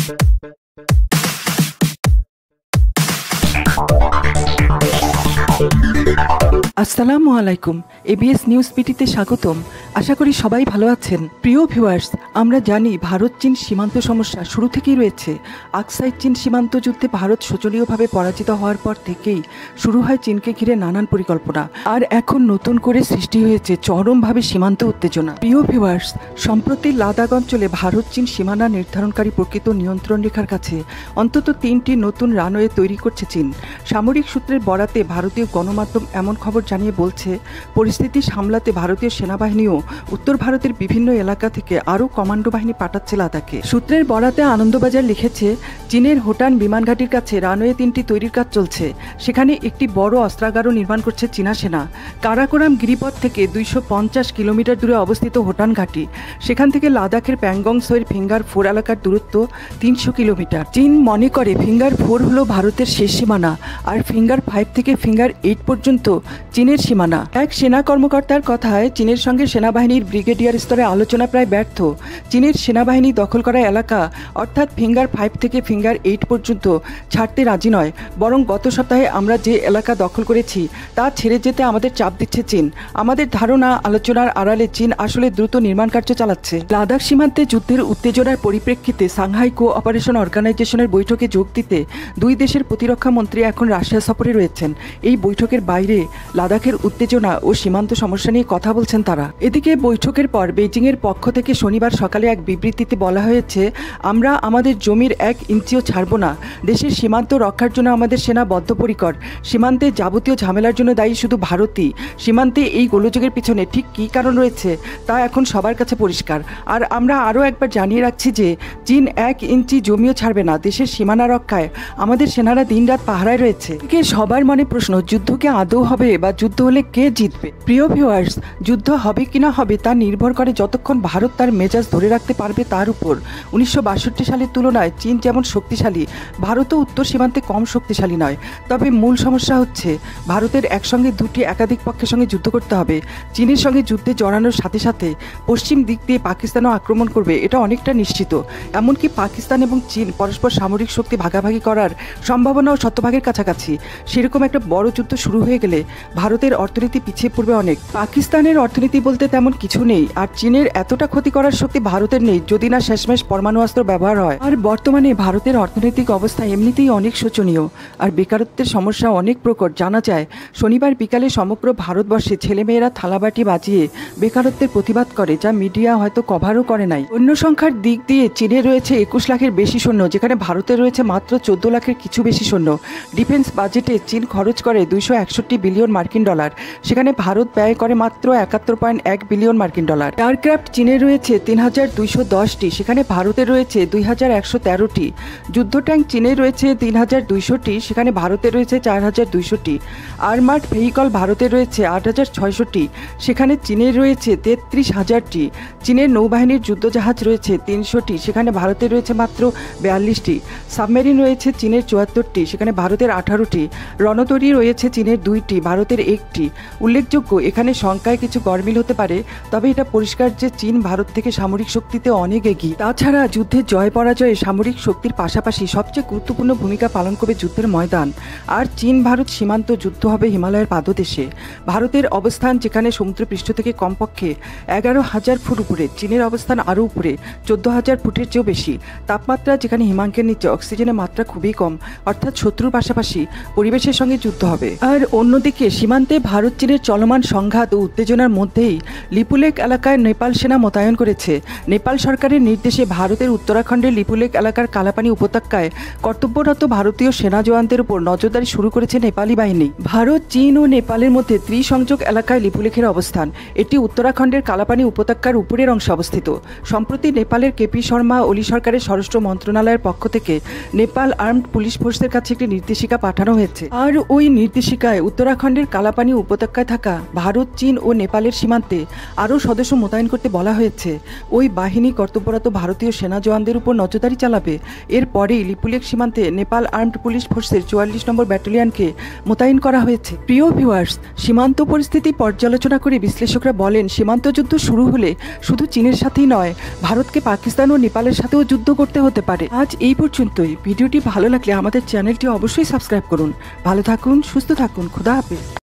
আসসালামু আলাইকুম, ABS news পিটিতে স্বাগতম। আশা করি সবাই ভালো আছেন। প্রিয় ভিউয়ার্স, আমরা জানি ভারত চীন সীমান্ত সমস্যা শুরু থেকেই রয়েছে। আকসাই চীন সীমান্ত যুদ্ধে ভারত শোচনীয়ভাবে পরাজিত হওয়ার পর থেকেই শুরু হয় চীনকে ঘিরে নানান পরিকল্পনা, আর এখন নতুন করে সৃষ্টি হয়েছে চরমভাবে সীমান্ত উত্তেজনা। প্রিয় ভিউয়ার্স, সম্প্রতি লাদাখ অঞ্চলে ভারত চীন সীমানা নির্ধারণকারী প্রকৃত নিয়ন্ত্রণ রেখার কাছে অন্তত 3টি নতুন রানওয়ে তৈরি করছে চীন। সামরিক সূত্রের বরাতে ভারতীয় গণমাধ্যম এমন খবর জানিয়ে বলছে, পরিস্থিতি সামলাতে ভারতীয় সেনাবাহিনীও উত্তর ভারতের বিভিন্ন এলাকা থেকে আরও কমান্ডো বাহিনী পাঠাচ্ছে লাদাখে। সূত্রের বরাতে আনন্দবাজার লিখেছে, চীনের হোটান বিমানঘাটির কাছে রানওয়ে 3টি তৈরির কাজ চলছে। সেখানে একটি বড় অস্ত্রাগারও নির্মাণ করছে চীনা সেনা। কারাকোরাম গিরিপথ থেকে 250 কিলোমিটার দূরে অবস্থিত হোটান ঘাটি। সেখান থেকে লাদাখের প্যাংগং সোয়ের ফিঙ্গার 4 এলাকার দূরত্ব 300 কিলোমিটার। চীন মনে করে ফিঙ্গার 4 হলো ভারতের শেষ সীমানা, আর ফিঙ্গার 5 থেকে ফিঙ্গার 8 পর্যন্ত চীনের সীমানা। এক সেনা কর্মকর্তার কথায়, চীনের সঙ্গে সেনাবাহিনীর ব্রিগেডিয়ার স্তরে আলোচনা প্রায় ব্যর্থ। চীনের সেনাবাহিনী দখল করা এলাকা অর্থাৎ ফিঙ্গার 5 থেকে ফিঙ্গার 8 পর্যন্ত ছাড়তে রাজি নয়, বরং গত সপ্তাহে আমরা যে এলাকা দখল করেছি তা ছেড়ে যেতে আমাদের চাপ দিচ্ছে চীন। আমাদের ধারণা, আলোচনার আড়ালে চীন আসলে দ্রুত নির্মাণ কার্য চালাচ্ছে। লাদাখ সীমান্তে যুদ্ধের উত্তেজনার পরিপ্রেক্ষিতে সাংহাই কোঅপারেশন অর্গানাইজেশনের বৈঠকে যোগ দিতে দুই দেশের প্রতিরক্ষা মন্ত্রী এখন রাশিয়া সফরে রয়েছেন। এই বৈঠকের বাইরে লাদাখের উত্তেজনা ও সীমান্ত সমস্যা নিয়ে কথা বলছেন তারা। এদিকে বৈঠকের পর বেজিংয়ের পক্ষ থেকে শনিবার সকালে এক বিবৃতিতে বলা হয়েছে, আমরা আমাদের জমির 1 ইঞ্চিও ছাড়ব না। দেশের সীমান্ত রক্ষার জন্য আমাদের সেনা বদ্ধপরিকর। সীমান্তে যাবতীয় ঝামেলার জন্য দায়ী শুধু ভারতই। সীমান্তে এই গোলযোগের পিছনে ঠিক কী কারণ রয়েছে তা এখন সবার কাছে পরিষ্কার। আর আমরা আরও একবার জানিয়ে রাখছি যে চীন 1 ইঞ্চি জমিও ছাড়বে না। দেশের সীমানা রক্ষায় আমাদের সেনারা দিনরাত পাহারায় রয়েছে। সবার মনে প্রশ্ন, যুদ্ধ কি আদৌ হবে বা যুদ্ধ হলে কে জিতবে? প্রিয় ভিউয়ার্স, যুদ্ধ হবে কিনা হবে তা নির্ভর করে যতক্ষণ ভারত তার মেজাজ ধরে রাখতে পারবে তার উপর। 1962 সালের তুলনায় চীন যেমন শক্তিশালী, ভারতও উত্তর সীমান্তে কম শক্তিশালী নয়। তবে মূল সমস্যা হচ্ছে ভারতের একসঙ্গে দুটি একাধিক পক্ষের সঙ্গে যুদ্ধ করতে হবে। চীনের সঙ্গে যুদ্ধে জড়ানোর সাথে সাথে পশ্চিম দিক দিয়ে পাকিস্তানও আক্রমণ করবে, এটা অনেকটা নিশ্চিত। এমনকি পাকিস্তান এবং চীন পরস্পর সামরিক শক্তি ভাগাভাগি করার সম্ভাবনাও শতভাগের কাছাকাছি। সেরকম একটা বড় যুদ্ধ শুরু হয়ে গেলে ভারতের অর্থনীতি পিছিয়ে পড়বে অনেক। পাকিস্তানের অর্থনীতি বলতে তেমন কিছু নেই, আর চীনের এতটা ক্ষতি করার শক্তি ভারতের নেই যদি না শেষমেশ পরমাণু অস্ত্র ব্যবহার হয়। আর বর্তমানে ভারতের অর্থনৈতিক অবস্থা এমনিতেই অনেক শোচনীয়, আর বেকারত্বের সমস্যা অনেক প্রকট। জানা যায়, শনিবার বিকালে সমগ্র ভারতবর্ষে ছেলেমেয়েরা থালাবাটি বাজিয়ে বেকারত্বের প্রতিবাদ করে, যা মিডিয়া হয়তো কভারও করে নাই। অন্য সংখ্যার দিক দিয়ে চীনে রয়েছে 21 লাখের বেশি সৈন্য, যেখানে ভারতে রয়েছে মাত্র 14 লাখের কিছু বেশি সৈন্য। ডিফেন্স বাজেটে চীন খরচ করে 261 বিলিয়ন মার্কিন ডলার, সেখানে ভারত ব্যয় করে মাত্র 71.1 বিলিয়ন মার্কিন ডলার। এয়ারক্রাফট চীনে রয়েছে 3210টি, সেখানে ভারতে রয়েছে 2113টি। যুদ্ধ ট্যাঙ্ক চীনে রয়েছে 3200টি, সেখানে ভারতে রয়েছে 4200টি। আর্মার্ড ভেহিকল ভারতে রয়েছে 8600টি, সেখানে চীনের রয়েছে 33,000টি। চীনের নৌবাহিনীর যুদ্ধজাহাজ রয়েছে 300টি, সেখানে ভারতে রয়েছে মাত্র 42টি। সাবমেরিন রয়েছে চীনের 74টি, সেখানে ভারতের 18টি। রণতরী রয়েছে চীনের 2টি, ভারতের 1টি। উল্লেখযোগ্য, এখানে সংখ্যায় কিছু গরমিল হতে পারে, তবে এটা পরিষ্কার যে চীন ভারত থেকে সামরিক শক্তিতে অনেক এগিয়ে। তাছাড়া যুদ্ধের জয় পরাজয়ে সামরিক শক্তির পাশাপাশি সবচেয়ে গুরুত্বপূর্ণ ভূমিকা পালন করবে যুদ্ধের ময়দান। আর চীন ভারত সীমান্ত যুদ্ধ হবে হিমালয়ের পাদদেশে। ভারতের অবস্থান যেখানে সমুদ্রপৃষ্ঠ থেকে কমপক্ষে 11,000 ফুট উপরে, চীনের অবস্থান আরও উপরে 14,000 ফুটের চেয়েও বেশি। তাপমাত্রা যেখানে হিমাঙ্কের নিচে, অক্সিজেনের মাত্রা খুবই কম, অর্থাৎ শত্রুর পাশাপাশি পরিবেশের সঙ্গে যুদ্ধ হবে। আর অন্যদিকে সীমান্তে ভারত চীনের চলমান সংঘাত ও উত্তেজনার মধ্যেই লিপুলেক এলাকায় নেপাল সেনা মোতায়েন করেছে। নেপাল সরকারের নির্দেশে ভারতের উত্তরাখণ্ডের লিপুলেক এলাকার কালাপানি উপত্যকায় কর্তব্যরত ভারতীয় সেনা জওয়ানদের উপর নজরদারি শুরু করেছে নেপালি বাহিনী। ভারত, চীন ও নেপালের মধ্যে ত্রিসংযোগ এলাকায় লিপুলেকের অবস্থান। এটি উত্তরাখণ্ডের কালাপানি উপত্যকার উপরের অংশে অবস্থিত। সম্প্রতি নেপালের কেপি শর্মা ওলি সরকারের স্বরাষ্ট্র মন্ত্রণালয়ের পক্ষ থেকে নেপাল আর্মড পুলিশ ফোর্সের কাছে একটি নির্দেশিকা পাঠানো হয়েছে। আর ওই নির্দেশিকায় উত্তরাখণ্ডের কালাপানি উপত্যকায় থাকা ভারত, চীন ও নেপালের সীমান্তে আরও সদস্য মোতায়েন করতে বলা হয়েছে। ওই বাহিনী কর্তব্যরত ভারতীয় সেনা জওয়ানদের উপর নজরদারি চালাবে। এরপরেই লিপুলেখ সীমান্তে নেপাল আর্মড পুলিশ ফোর্সের 44 নম্বর ব্যাটালিয়নকে মোতায়েন করা হয়েছে। প্রিয় ভিউয়ার্স, সীমান্ত পরিস্থিতি পর্যালোচনা করে বিশ্লেষকরা বলেন, সীমান্ত যুদ্ধ শুরু হলে শুধু চীনের সাথেই নয়, ভারতকে পাকিস্তান ও নেপালের সাথেও যুদ্ধ করতে হতে পারে। আজ এই পর্যন্তই। ভিডিওটি ভালো লাগলে আমাদের চ্যানেলটি অবশ্যই সাবস্ক্রাইব করুন। ভালো থাকুন, সুস্থ থাকুন। খোদা হাফেজ।